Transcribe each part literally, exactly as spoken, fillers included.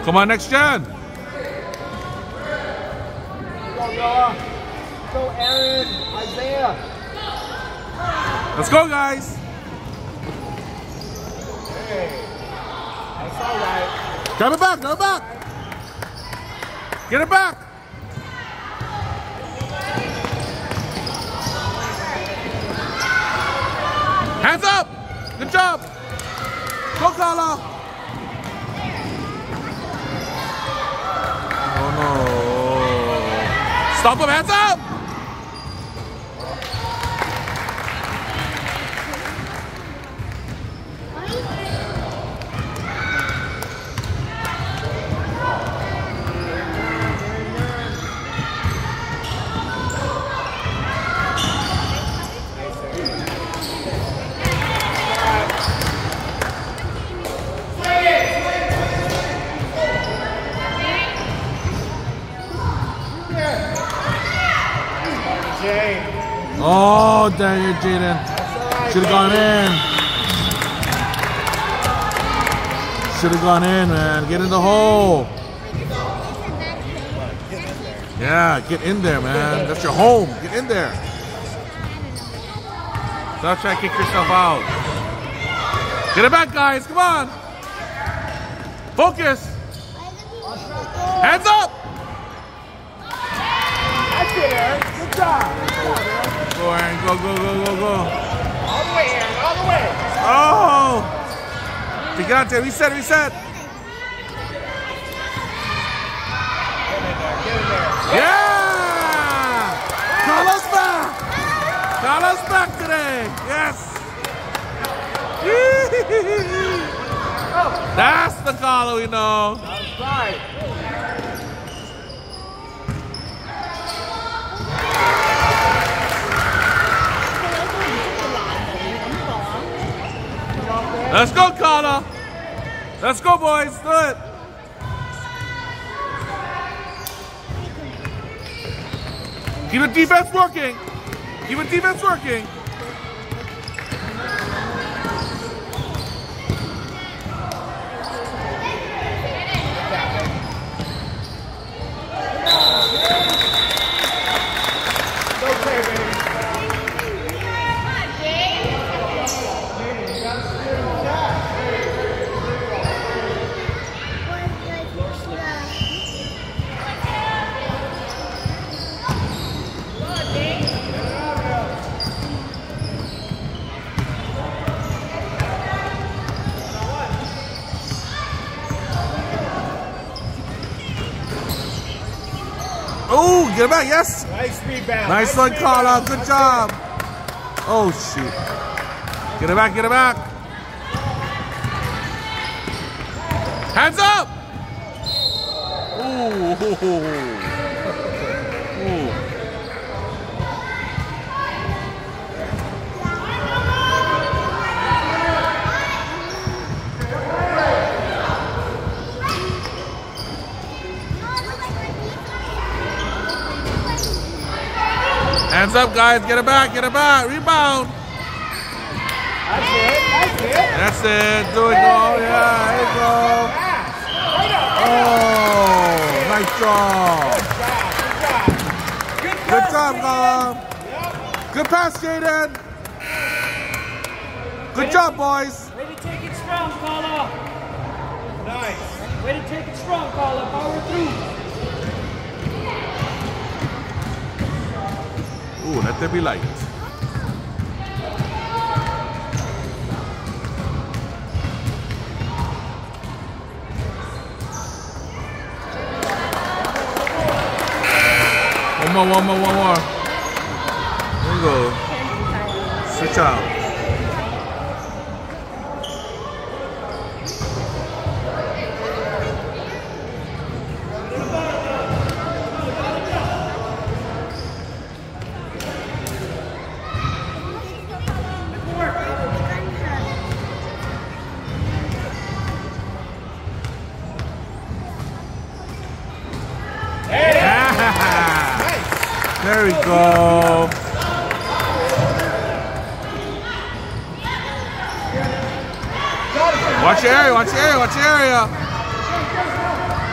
Come on, next gen. Go, Noah. Go, Aaron. Isaiah. Let's go, guys. Hey. That's all right. Grab it back, grab it back. Get it back. Hands up. Good job. Go, Carla. Oh, no. Stop him, hands up. Oh, dang it, Jaden. Should have gone in. Should have gone in, man. Get in the hole. Yeah, get in there, man. That's your home. Get in there. Stop trying to kick yourself out. Get it back, guys. Come on. Focus. Hands up. That's it, Aaron. Good job. Go, Aaron. Go, go, go, go, go. All the way, Aaron. All the way. Oh! Gigante, reset, reset. Get in there. Get in there. Yeah! Carlos back! Carlos back today. Yes! That's the Carlo we know. That's right. Let's go, Carla. Let's go, boys. Do it. Keep the defense working. Keep the defense working. Okay, baby. Oh, get it back, yes. Nice rebound. Nice one, Carla. Good job. Oh, shoot. Get it back, get it back. Hands up. Ooh. Ooh. Hands up, guys. Get it back. Get it back. Rebound. That's it. That's it. That's it. Do it. Go. Yeah. There you go. Oh, nice job. Good job. Good job, Carla. Good pass, Jaden. Good job, boys. Way to take it strong, Carla. Nice. Way to take it strong, Carla. Power through. Ooh, let there be light. One more, one more, one more. There you go. Switch out. There we go. Watch your area, watch your area, watch your area.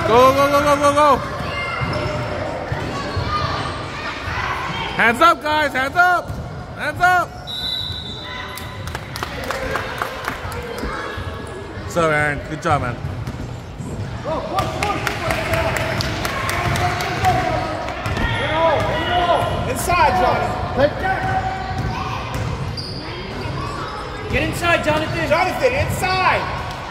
Go, go, go, go, go, go. Hands up, guys. Hands up. Hands up. So, Aaron, good job, man. Inside, Jonathan. Get inside, Jonathan. Jonathan, inside.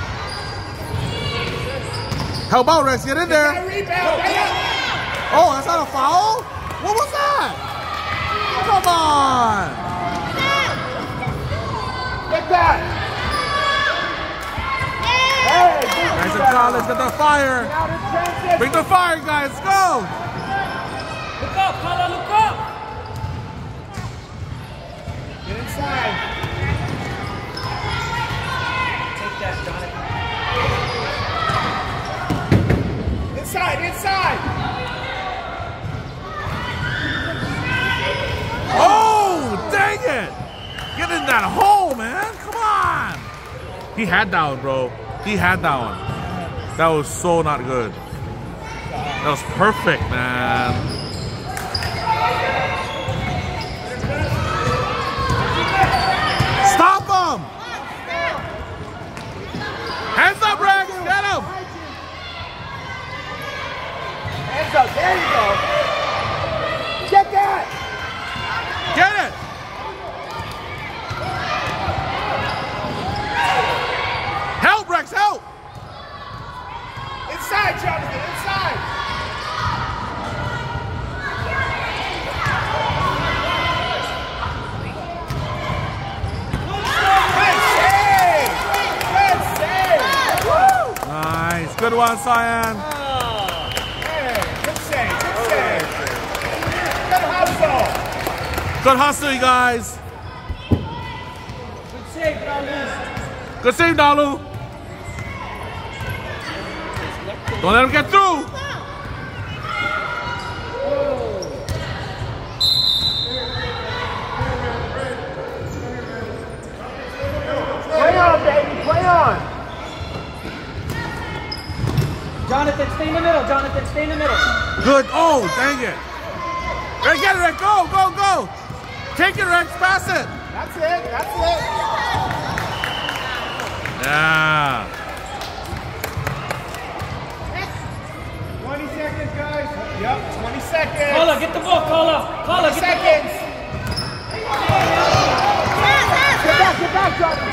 How about Rex? Get in there. That rebound, right up. Oh, that's not a foul? What was that? Come on. Get that. Hey, good Guys, rebound. John, let's get the fire. Out in transition. Bring the fire, guys. Let's go. Look up, Carla, look up. Get inside. Take that, Jonathan. Inside, inside. Oh, dang it. Get in that hole, man. Come on. He had that one, bro. He had that one. That was so not good. That was perfect, man. Stop him! Hands up, Rex! Get him! Hands up, there you go. Get that. Get it! Help, Rex, help! Inside, Jonathan, inside. Good save. Good save. Woo. Nice. Good one, Cyan. Hey, good save, good save. Good hustle. Good hustle, you guys. Good save, Carlos. Good save, Nalu. Don't let him get through. Play on, baby, play on. Jonathan, stay in the middle. Jonathan, stay in the middle. Good. Oh, dang it. Rex, get it, Rex. Go, go, go. Take it, Rex. Pass it. That's it, that's it. Yeah. twenty seconds, guys. Yep, twenty seconds. Carla, get the ball, Carla. Carla, twenty get seconds. Get back, get back, Jonathan.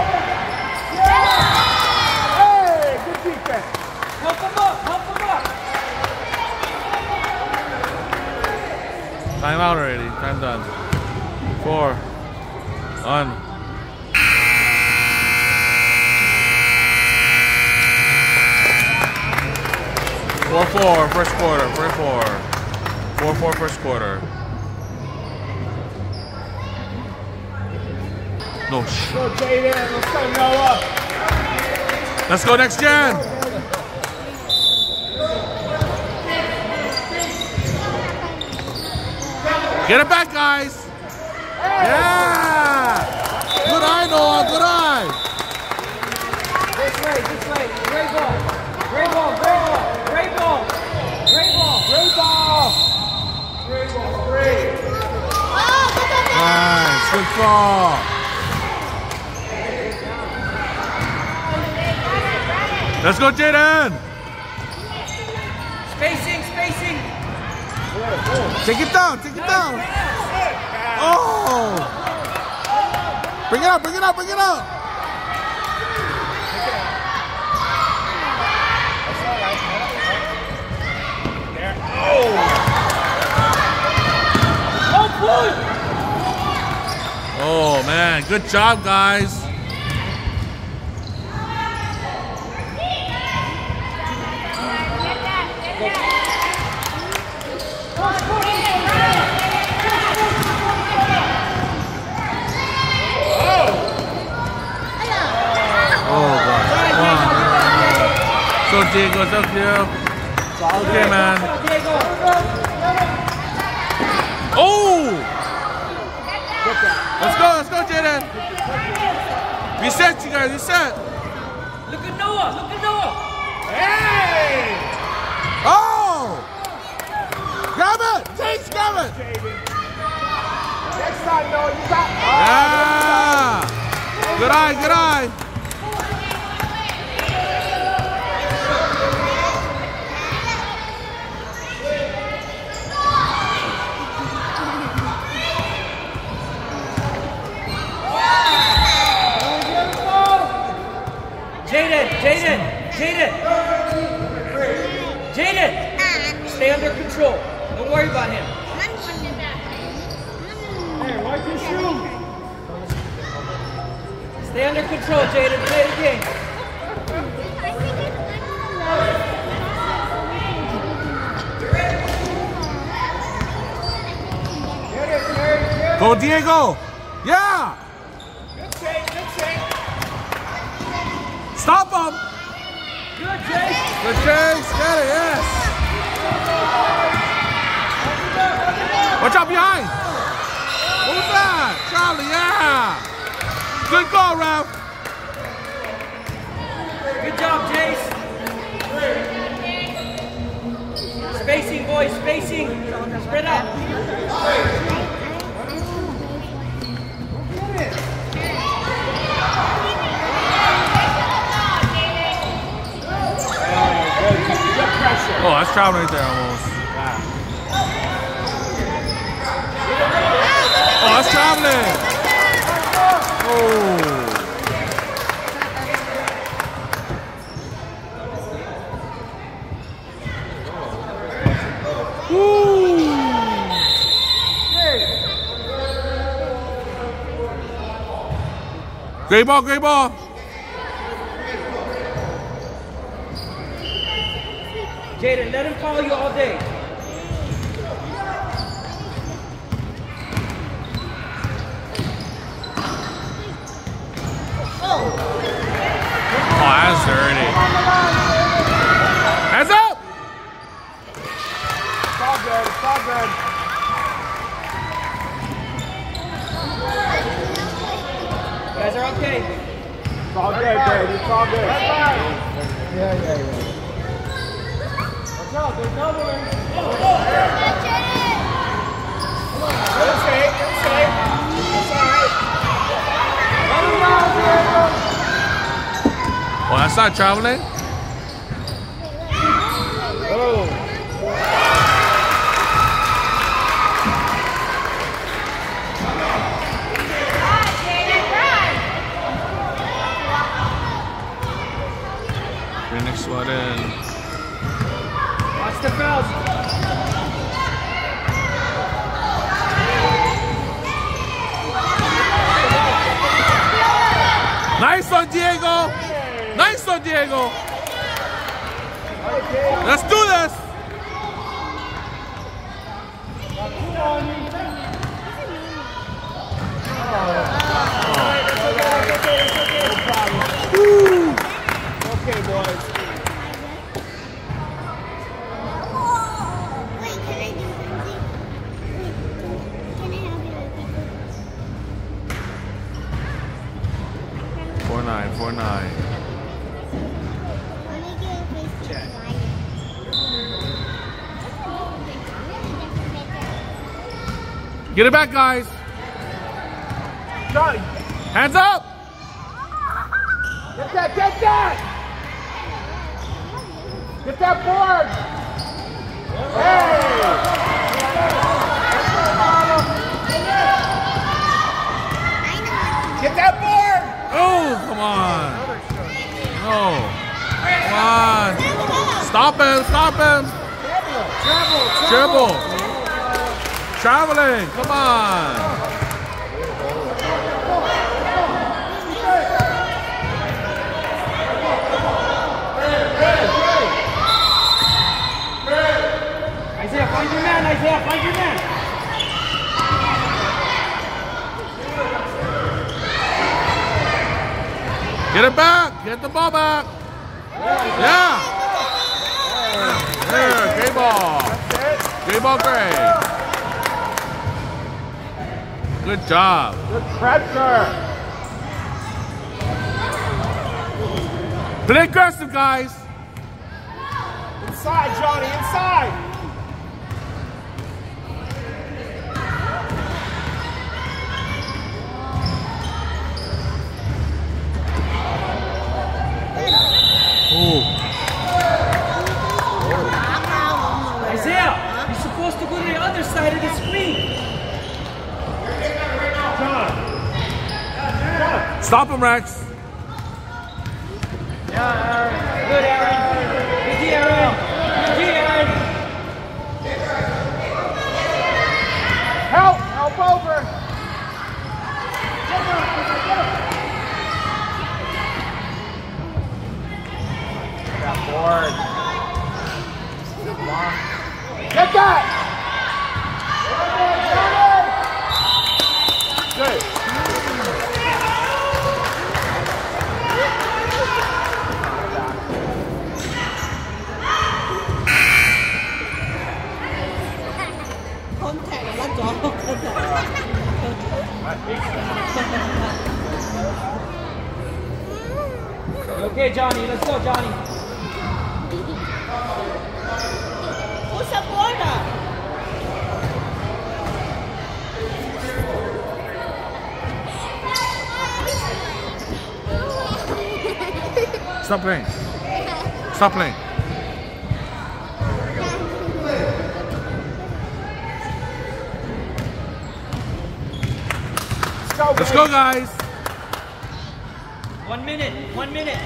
Hey, good defense. the ball. Help him up, help him up. Time out already. Time done. Four. One. Four four, first quarter, four four. Four four, first quarter. No shit. Go, Jaden. Let's go, Noah. Let's go next gen. Get it back, guys. Yeah. Good eye, Noah. Good eye. This way, this way. Great ball. Great ball, great ball. Great ball. Great ball. Great ball. Great ball. Great. Nice. Good ball. Let's go, Jaden. Spacing, spacing. Take it down. Take it down. Oh. Bring it up. Bring it up. Bring it up. Oh man, good job, guys. Oh god. So Diego, so cute. Okay, man. Oh! Let's go, let's go, Jaden. Reset, you guys, reset. Look at Noah, look at Noah. Hey! Oh! Grab it! Jace, grab it! Next time, no, you got. Yeah! Good eye, good eye. Jaden, Jaden, Jaden. Jaden, stay under control. Don't worry about him. Hey, wipe your shoe. Stay under control, Jaden. Play the game. Go, Diego. Yeah. Good shake, good shake. Stop him. Good, Chase. Good chase. Get it, yes. Watch out behind. Who's that? Charlie, yeah. Good call, Ralph. Good job, Jace. Spacing, boys, spacing. Spread out. Oh, that's traveling right there almost. Oh, that's traveling. Oh. Woo. Great ball, great ball. Jaden, let him call you all day. Oh, that's dirty. Hands up! It's all good, it's all good. You guys are okay. It's all good, baby, it's all good. Yeah, yeah, yeah. Watch out, there's another one. Good shake, good shake. That's all right. Let him down, Diego. Oh, that's not traveling? Oh. Phoenix sweat in. Watch the fouls. Nice on Diego. Nice on Diego. Let's do this. Woo. Okay, boys. Wait, can I do something? Can I have you? Four nine, four nine. Let me get a face to Get it back, guys. Johnny, Hands up. get that, get that! Get that board! Hey! Get that board! Oh, come on. No. Come on. Stop him, stop him. Travel, Dribble. Traveling, come on. Isaiah, find your man, Isaiah, find your man. Get it back. Get the ball back. Yeah. There, great ball. Great ball, great. Good job. Good pressure. Play aggressive, guys. Inside, Johnny, inside. Ooh. Isaiah, you're supposed to go to the other side of the screen. Stop him, Rex. Yeah, Aaron. Good, Aaron. Good D, Aaron. Good D, Aaron. Help, help over. Get him, get him. Got bored. Get that! Good. Contact là chó contact. Okay, Johnny. Let's go, Johnny. Who's the border? Stop playing. Stop playing. Let's go, Let's go, guys. One minute. One minute.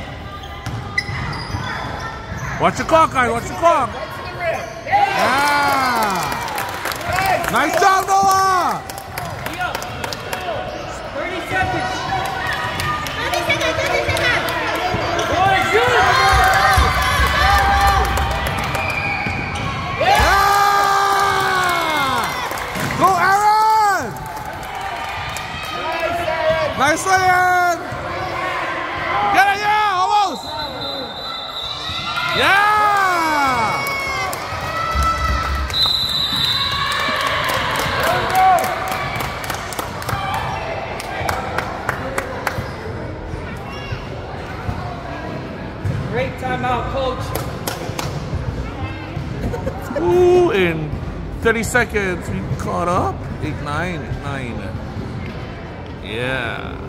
Watch the clock, guys. Watch the clock. Right to the rim. Yeah. Nice job, Noah. Leo. thirty seconds. thirty seconds, thirty seconds. One, shoot. Yeah. Go, Aaron. Nice, Aaron. Get it, yeah, almost. Yeah. Great timeout, coach. Ooh, in thirty seconds, we caught up. eight nine, eight nine. Yeah.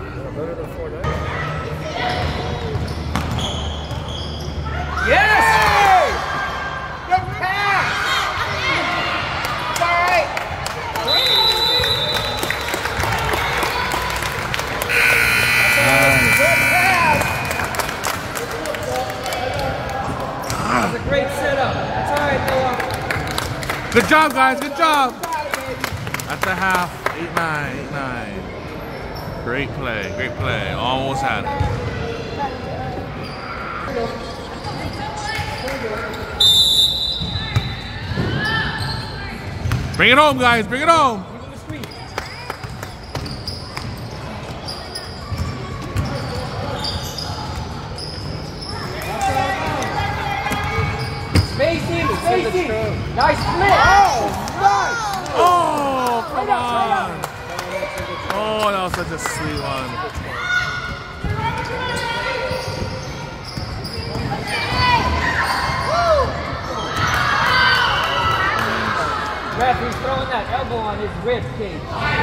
Yes! Hey! Good pass! It's all right. Good pass! That's a great setup. That's all right, Noah. Good job, guys. Good job. At the half, eight nine, eight nine. Great play, great play. Almost had it. Bring it home, guys. Bring it home. Give him the screen. Spacing, spacing. Nice split. Oh, come on. Oh, that was such a sweet one. Ref, he's throwing that elbow on his rib cage.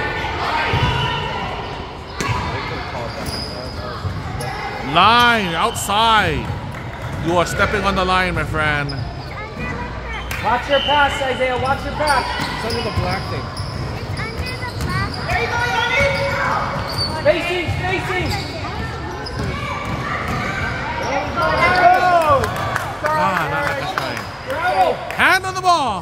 Line, outside. You are stepping on the line, my friend. Watch your pass, Isaiah. Watch your pass. It's under the black thing. Spacing, spacing. Ah, not like this time. Bravo. Hand on the ball.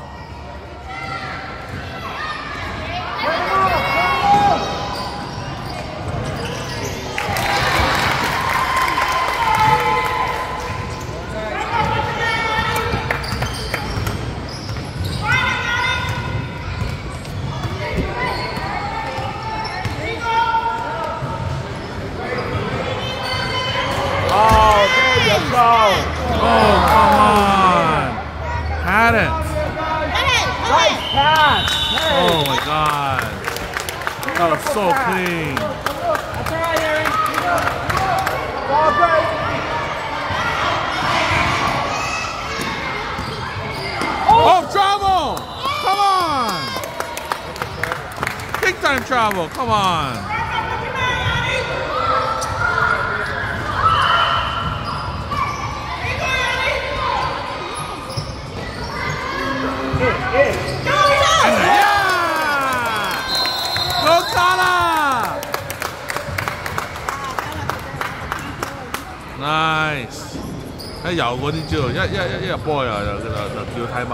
Oh, there you go. Oh, come on. Had it. Nice pass. Oh, my God. That was so clean. That's all right, Aaron. All great. Oh, travel! Come on! Big time travel, come on! Yeah! Go Tana! Nice. 一有嗰啲招，一一一一入波又就就就叫 time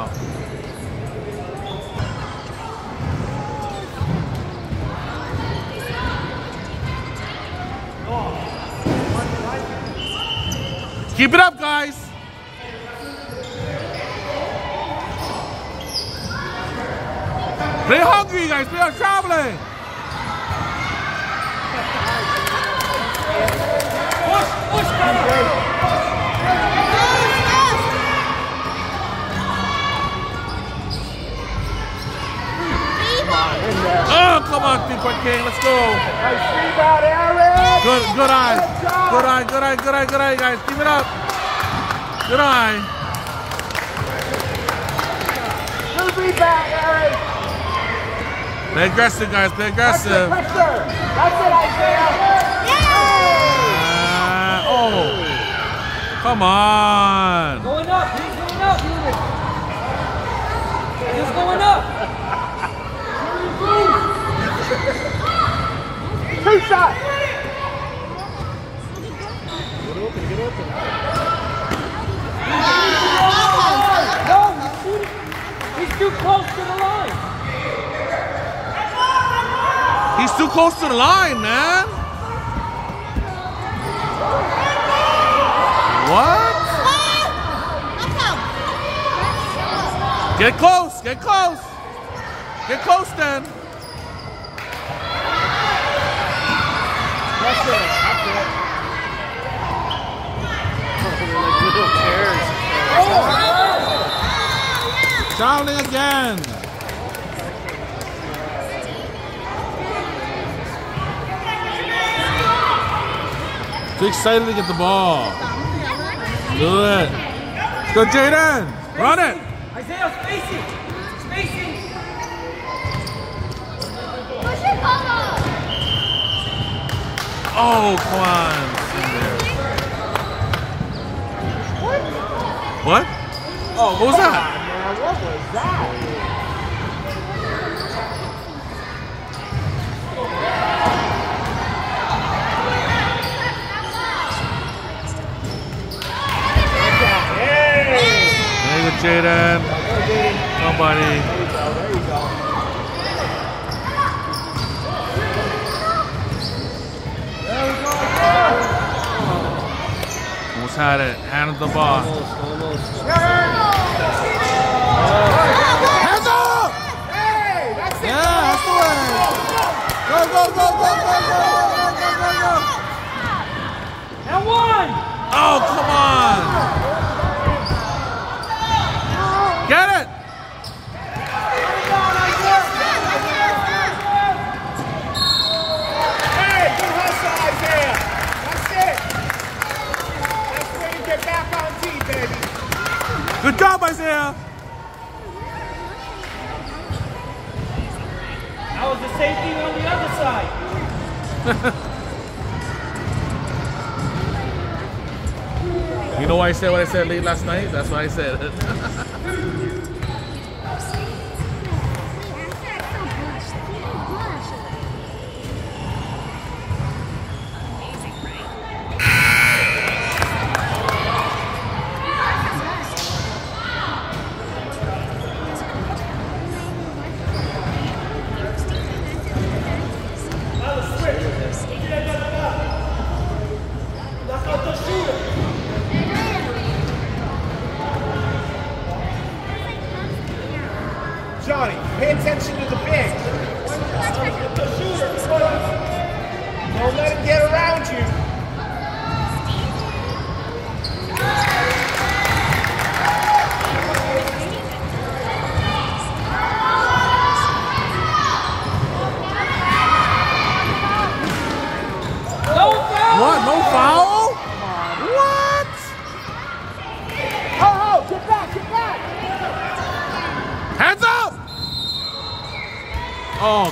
out。Keep it up, guys. Play hungry, guys. Play on traveling. Push, push, brother. Oh, come on, Big King. Let's go. Nice rebound, Aaron. Good, good eye. Good eye, good eye, good eye, good eye, guys. Keep it up. Good eye. Good rebound, Aaron. Play aggressive, guys. Play aggressive. Pressure, pressure. That's it, Isaiah. Uh, oh. Come on. Going up. He's going up. He's going up. Two shots. Get open, get open. No, he's shooting. He's too close to the line. He's too close to the line, man. What? Get close, get close. Get close then. That's it. That's it. Like little chairs. Traveling again. Too excited to get the ball. Do it. Go, Jaden. Run it. Isaiah, spacing. Spacing. Oh, come on. What? Oh, What was that? Man, what was that? There you go, Jaden. Nobody. There you go, there you go. Almost had it. Handled the ball. Almost, almost. Hands up! Hey, that's it. Yeah, that's the way. Go, go, go, go, go, go, go, go, go, go. And one. Oh, come on. Get it. Hey, good hustle, Isaiah. That's it. That's where you get back on team, baby. Good job, Isaiah. That was the same thing on the other side. You know why I said what I said late last night? That's why I said it.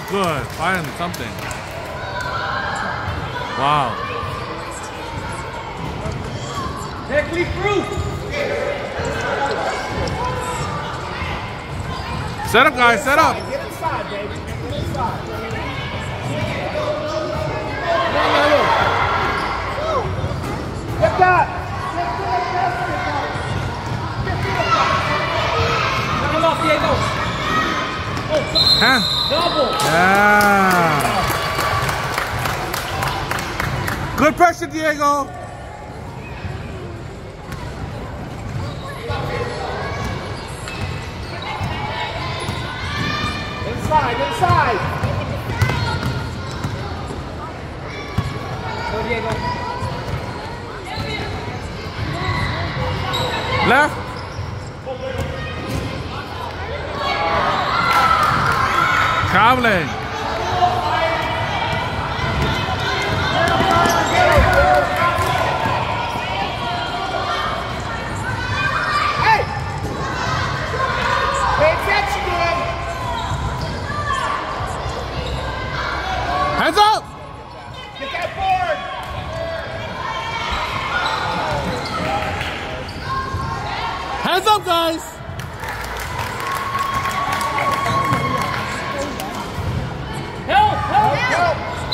good. Finally, something. Wow. Neckley fruit. Set up, guys. Set up. Get inside, baby. Get inside. Get that. Knock him off, Diego. Huh? Double. Yeah. Good pressure, Diego. Inside, inside. Go, Diego. Left. Traveling. Hey! Pay attention to him. Hands up. Get that board. Hands up, guys. Help, help, Help.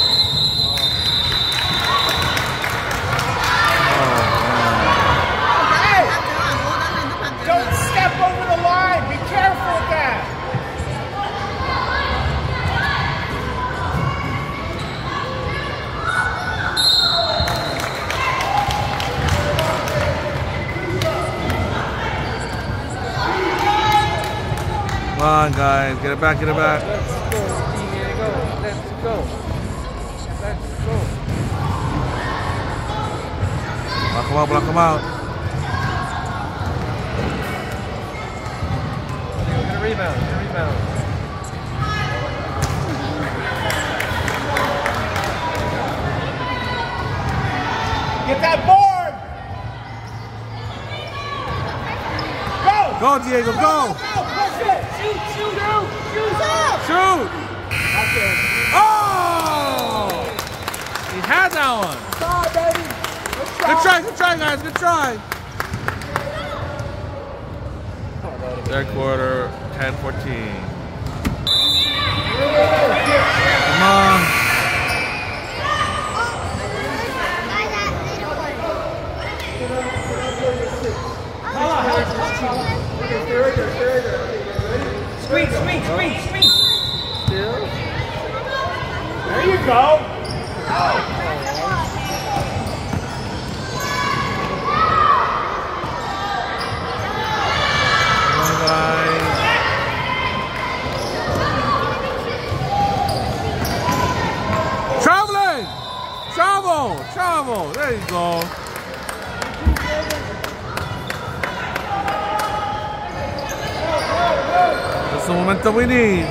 Hey! Don't step over the line. Be careful with that. Come on, guys. Get it back, get it back. Let's go, Diego. Let's go. Let's go. Block him out, block him out. Get a rebound, get a rebound. Get that board. Go. Go, Diego, go. Go. Push it. Shoot, shoot, shoot, shoot. Shoot. That's it. Oh! He had that one. Sorry, baby. Good try, good try, guys. Good try. Third quarter, ten fourteen. Come on. Screen, screen, screen, screen. There you go. Come on, guys. Traveling! Travel! Travel! There you go. That's the momentum we need.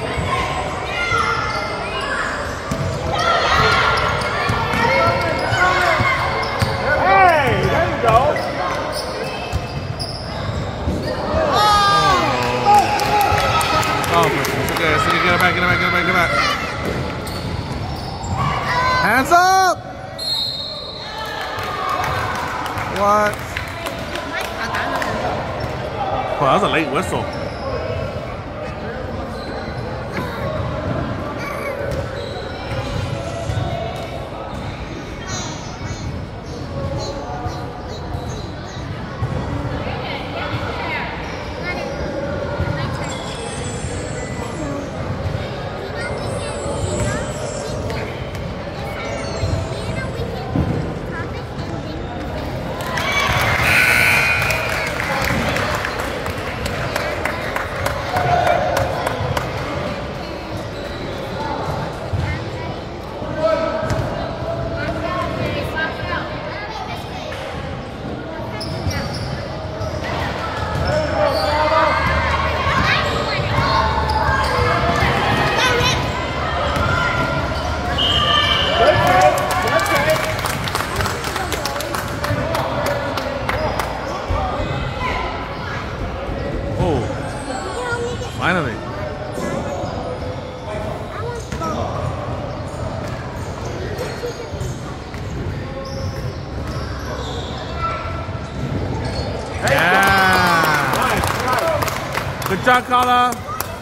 Hey, there you go. Oh, it's okay. It's okay. Get it back, get it back, get it back, get it back. Hands up! What? Oh, that was a late whistle. Good job, Carla.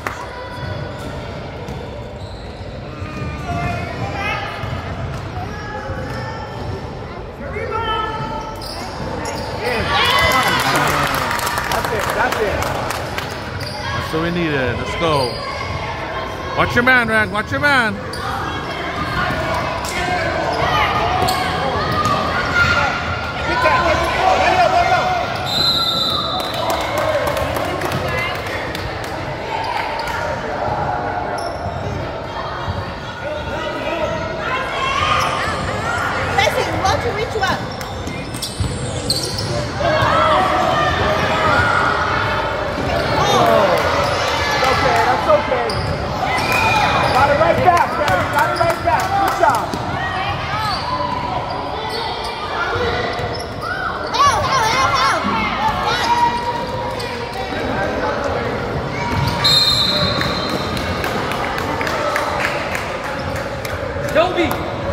That's it. That's it. That's what we needed. Let's go. Watch your man, Rag. Watch your man. Get that. Let it go. Let it go. Let it go. Listen, go to which one? Okay, that's okay. Got it right back, Gary. Got it right back. Good job. Help, help, help, help. Toby!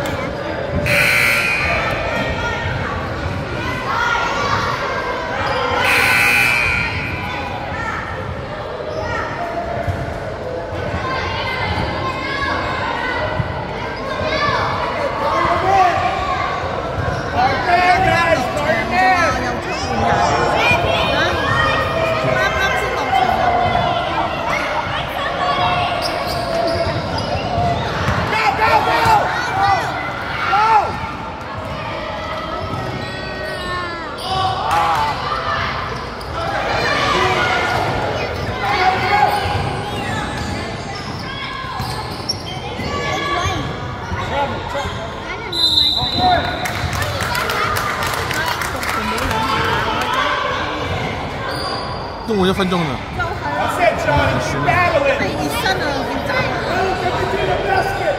Đúng một phân钟呢。 That's it, Johnny. Keep battling. 醫生啊，點解？ Get to the basket.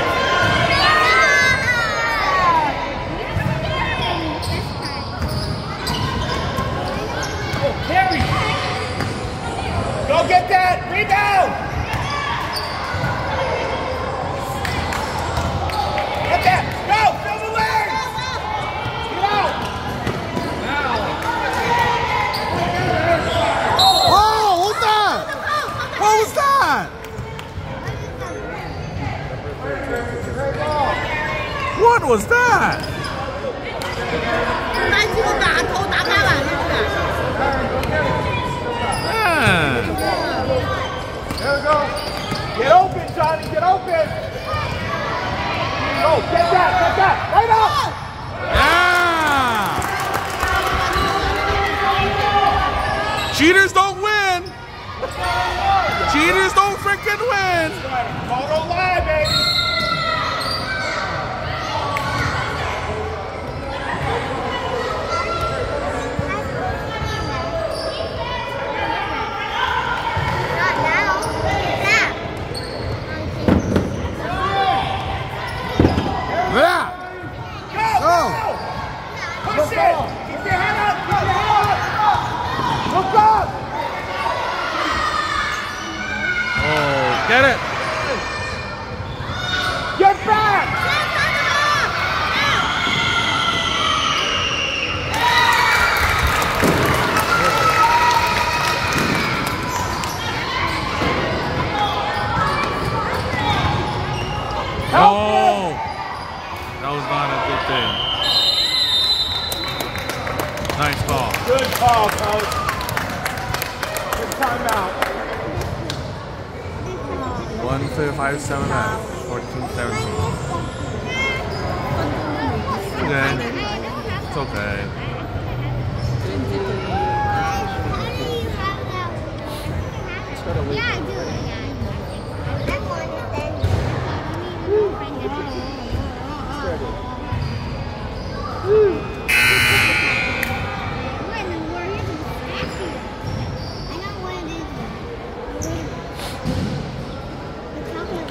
Oh, carry. Go get that. Rebound. Get that. Go. Fill the lane. Get out. Oh, what's that? What was that? What was that? 唔係似個牙套打交啊！ Man. There we go. Get open, Johnny. Get open. Go. Get that. Get that. Right up. Yeah. Cheaters don't win. Cheaters don't freaking win. Photo live, baby. Not now. Now. Yeah. Go. Go. Go. Push it. Keep your head up. Keep your head up. Look up. Oh, get it. Get back. Help Oh, him. that was not a good thing. Nice call. Good call, coach. Good timeout. one five seven left. fourteen seventeen. Okay. It's okay. Yeah, I do. That one is then. I know what it is. The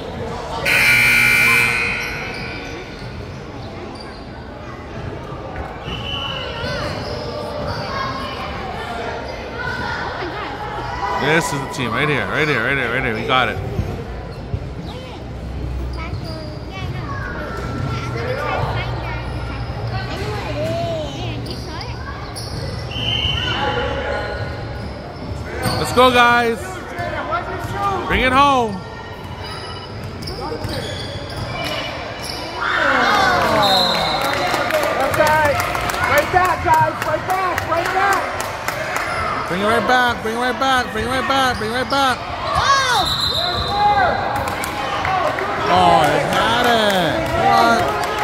This is the team right here, right here, right here, right here. We got it. Let's go, guys. Bring it home. That's right. Right back, guys. Right back. Right back. Bring it right back. Bring it right back. Bring it right back. Bring it right back. Oh, they had it. What?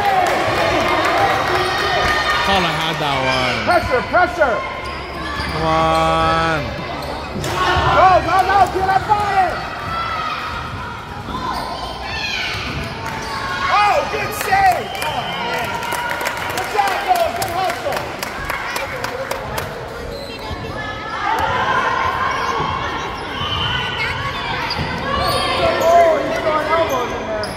Thought I had that one. Pressure, pressure. Come on. Go, go, go. Get up on it. Oh, good save. Oh, man. Good job, Noah. Good hustle. Oh, he's throwing elbows in there.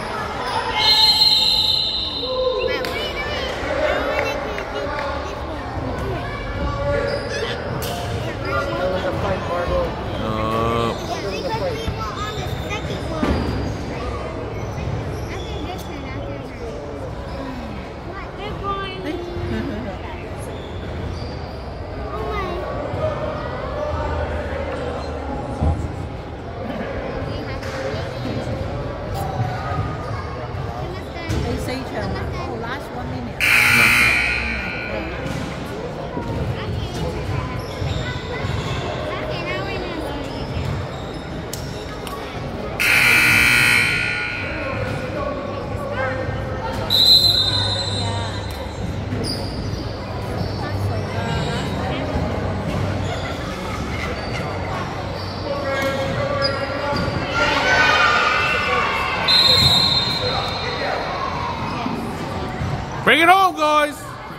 Bring it home, guys.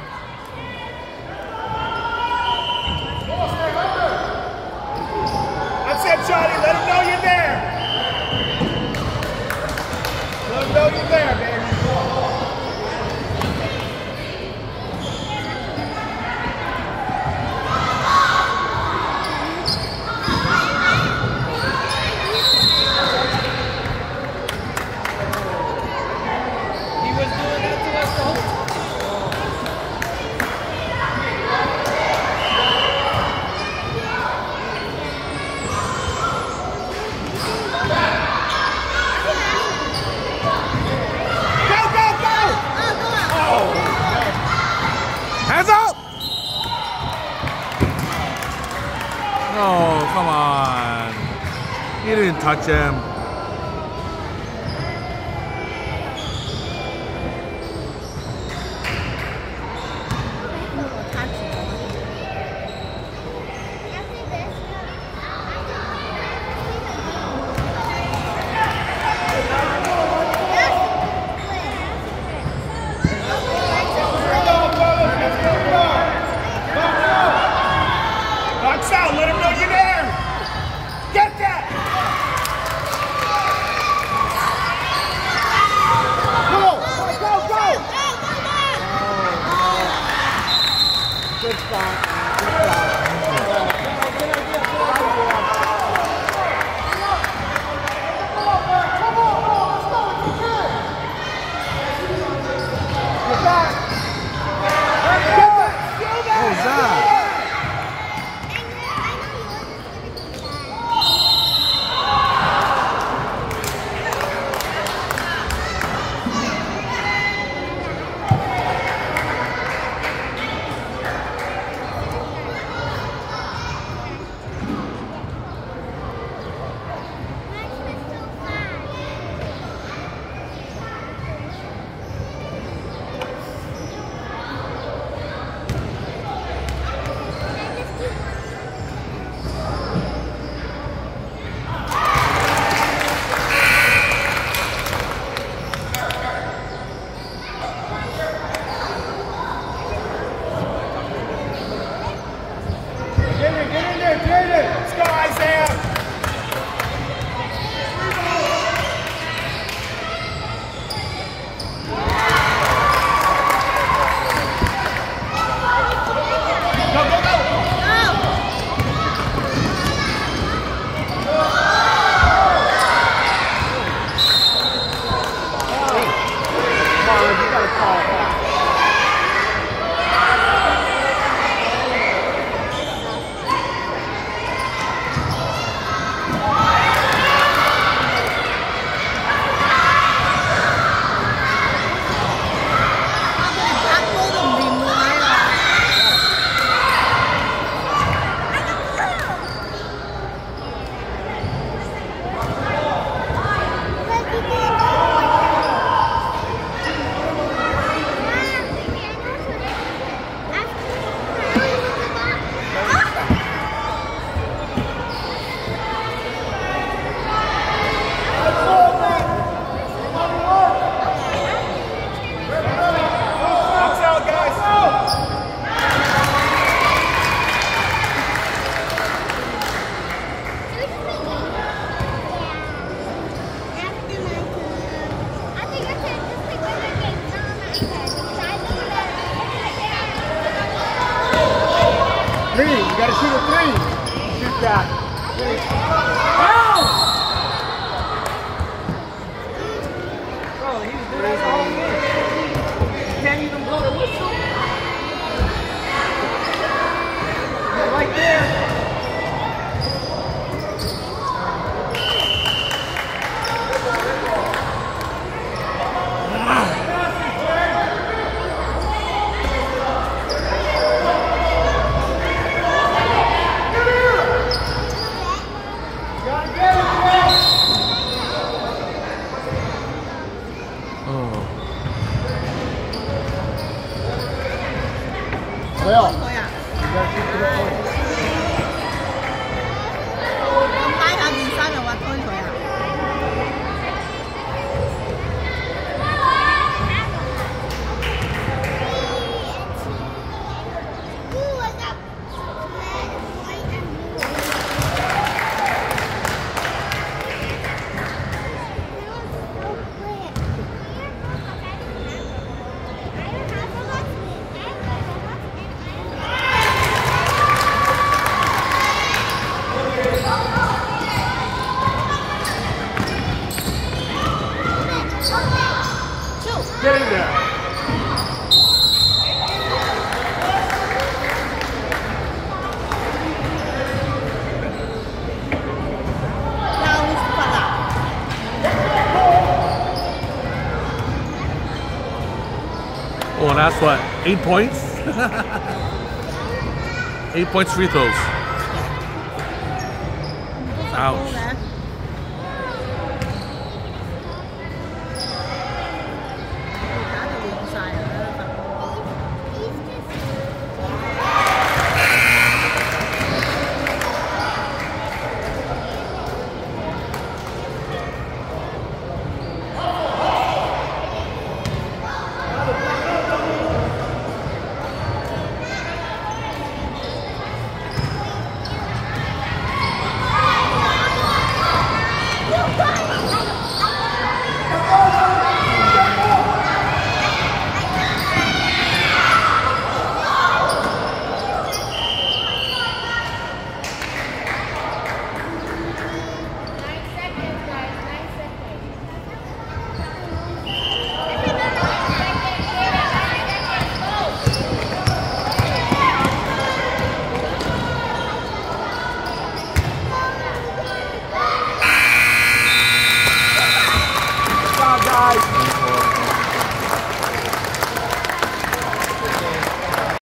That's it, Johnny. Let him know you're there. Let him know you're there, baby. Hands up! Oh, come on. He didn't touch him. Box out. Let him know you're there. Get that. Go, go, go. Good spot. Good spot. Get back. Get back. What was that? Let's go, Isaiah. Go, go, go. Come on, you gotta call it back. Three. You gotta shoot a three. Shoot that. Bro, he was doing that the whole game. You can't even blow the whistle. You're right there. Well, 佢啊， you gotta shoot to the point. 拉下件衫又話推佢啊。 Get in there. Oh, that's what? Eight points? Eight points free throws. Ouch.